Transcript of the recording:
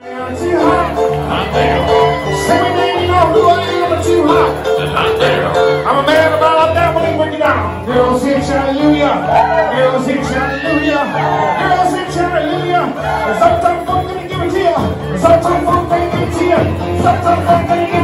Too hot. Hot damn. Everything you know who I am, but too hot. Hot damn. I'm a man about that when they break it down. Girls hit hallelujah. Girls hit hallelujah. Girls hit hallelujah. Sometimes funk gonna give it to you. Sometimes funk ain't give it to you. Sometimes funk ain't